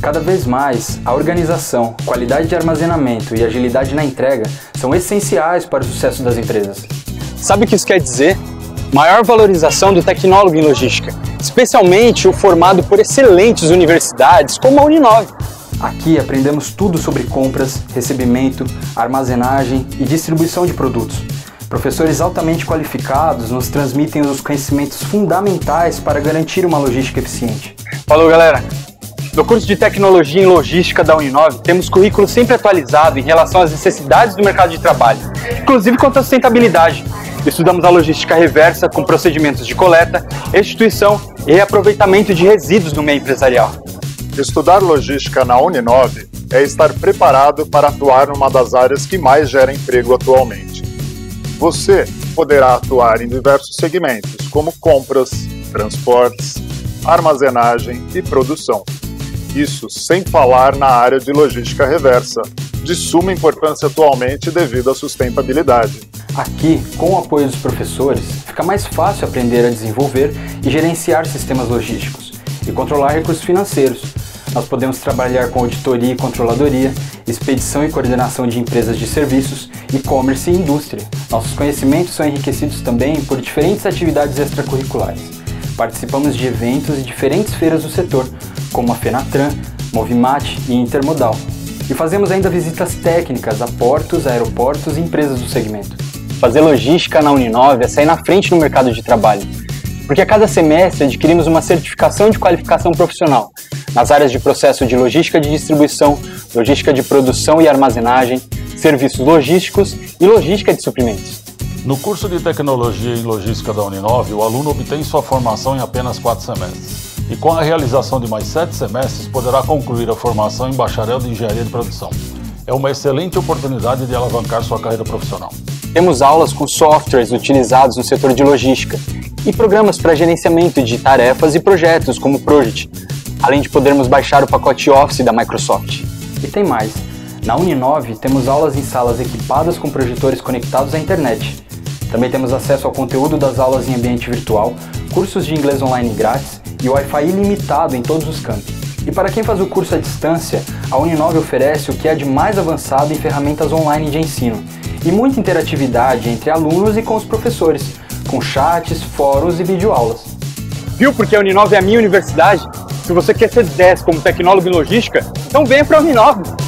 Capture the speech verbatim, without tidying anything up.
Cada vez mais, a organização, qualidade de armazenamento e agilidade na entrega são essenciais para o sucesso das empresas. Sabe o que isso quer dizer? Maior valorização do tecnólogo em logística, especialmente o formado por excelentes universidades como a Uninove. Aqui aprendemos tudo sobre compras, recebimento, armazenagem e distribuição de produtos. Professores altamente qualificados nos transmitem os conhecimentos fundamentais para garantir uma logística eficiente. Falou, galera! No curso de Tecnologia em Logística da Uninove, temos currículo sempre atualizado em relação às necessidades do mercado de trabalho, inclusive quanto à sustentabilidade. Estudamos a logística reversa com procedimentos de coleta, restituição e reaproveitamento de resíduos no meio empresarial. Estudar logística na Uninove é estar preparado para atuar numa das áreas que mais gera emprego atualmente. Você poderá atuar em diversos segmentos, como compras, transportes, armazenagem e produção. Isso sem falar na área de logística reversa, de suma importância atualmente devido à sustentabilidade. Aqui, com o apoio dos professores, fica mais fácil aprender a desenvolver e gerenciar sistemas logísticos e controlar recursos financeiros. Nós podemos trabalhar com auditoria e controladoria, expedição e coordenação de empresas de serviços, e-commerce e indústria. Nossos conhecimentos são enriquecidos também por diferentes atividades extracurriculares. Participamos de eventos e diferentes feiras do setor, como a Fenatran, Movimate e Intermodal. E fazemos ainda visitas técnicas a portos, aeroportos e empresas do segmento. Fazer logística na Uninove é sair na frente no mercado de trabalho, porque a cada semestre adquirimos uma certificação de qualificação profissional nas áreas de processo de logística de distribuição, logística de produção e armazenagem, serviços logísticos e logística de suprimentos. No curso de Tecnologia em Logística da Uninove, o aluno obtém sua formação em apenas quatro semestres. E com a realização de mais sete semestres, poderá concluir a formação em Bacharel de Engenharia de Produção. É uma excelente oportunidade de alavancar sua carreira profissional. Temos aulas com softwares utilizados no setor de logística e programas para gerenciamento de tarefas e projetos como o Project, além de podermos baixar o pacote Office da Microsoft. E tem mais. Na Uninove temos aulas em salas equipadas com projetores conectados à internet. Também temos acesso ao conteúdo das aulas em ambiente virtual, cursos de inglês online grátis e Wi-Fi ilimitado em todos os campos. E para quem faz o curso à distância, a Uninove oferece o que é de mais avançado em ferramentas online de ensino e muita interatividade entre alunos e com os professores, com chats, fóruns e videoaulas. Viu porque a Uninove é a minha universidade? Se você quer ser dez como tecnólogo em logística, então venha para a Uninove!